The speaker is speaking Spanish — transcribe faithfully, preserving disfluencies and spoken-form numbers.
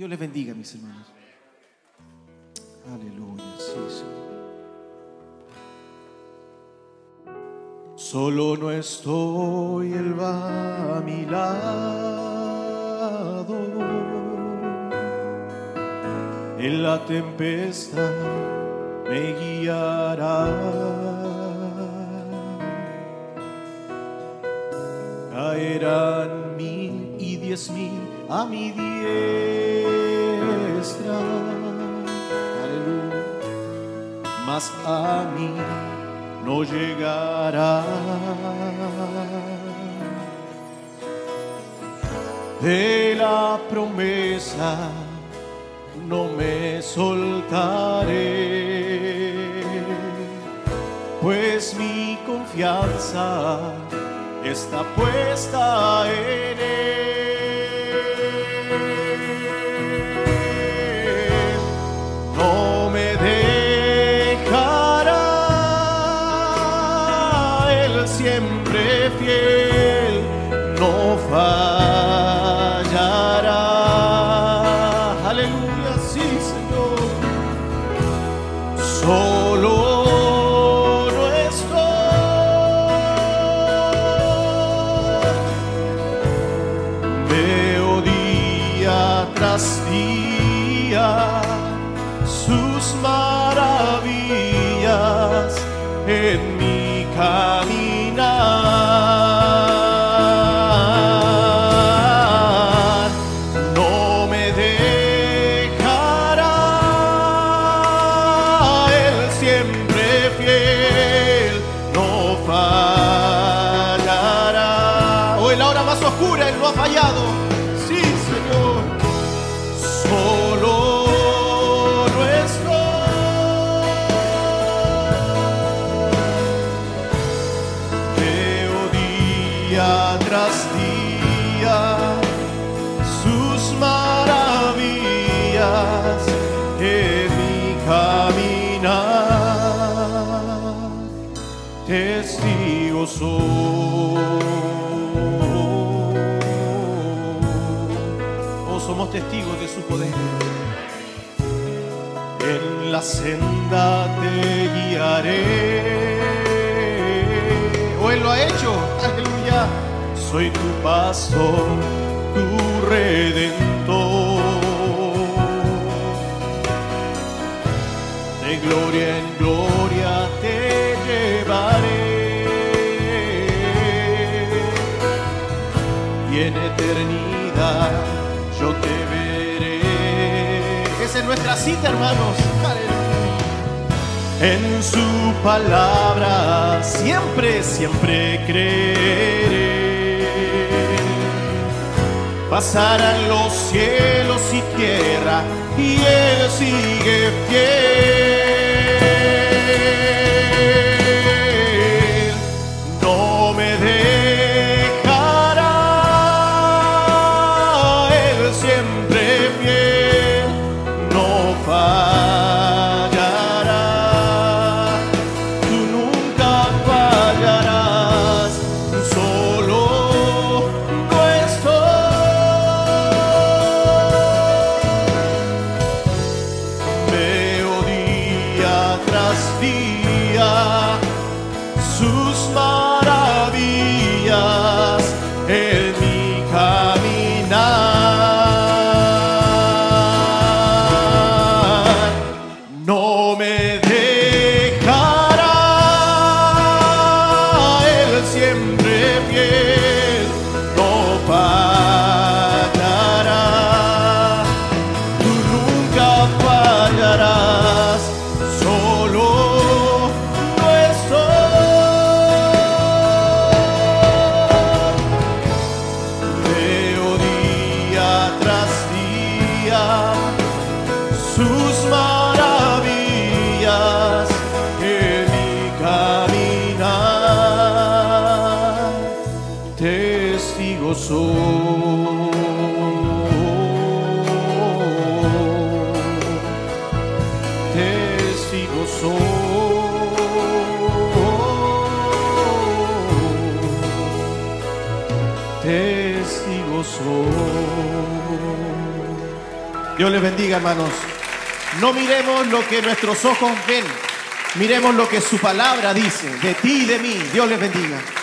Dios les bendiga, mis hermanos. Aleluya, sí, Señor. Solo no estoy, Él va a mi lado. En la tempestad me guiará. Caerán mil y diez mil a mi diestra, aleluya, mas a mí no llegará. De la promesa no me soltaré, pues mi confianza está puesta en Él. No me dejará, Él siempre fiel, no fallará. Aleluya, sí, Señor. Solo día sus maravillas en mi caminar. No me dejará, Él siempre fiel, no fallará. Hoy en la hora más oscura Él no ha fallado. Sí, Señor. Solo no estoy, veo día tras día sus maravillas en mi caminar. Testigo soy. Somos testigos de su poder. En la senda te guiaré. O Él lo ha hecho, aleluya. Soy tu pastor, tu redentor. De gloria en gloria te llevaré. Y en eternidad yo te veré. Esa es nuestra cita, hermanos. En su palabra siempre, siempre creeré. Pasarán los cielos y tierra y Él sigue fiel. No me dejará, Él siempre fiel, no fallará. Tú nunca fallarás, solo no estoy. Veo día tras día sus maravillas en mi caminar. No me dejará, Él siempre fiel, no fallará. Tú nunca fallarás, solo no estoy. Veo día tras día sus maravillas en mi caminar. Testigo soy. Testigo soy. Testigo soy. Dios les bendiga, hermanos. No miremos lo que nuestros ojos ven, miremos lo que su palabra dice, de ti y de mí. Dios les bendiga.